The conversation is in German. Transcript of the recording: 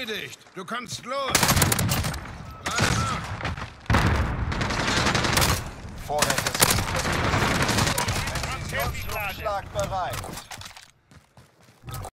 erledigt. Du kannst los. Lade nach. Vorletztes. Präzisionsschlag bereit.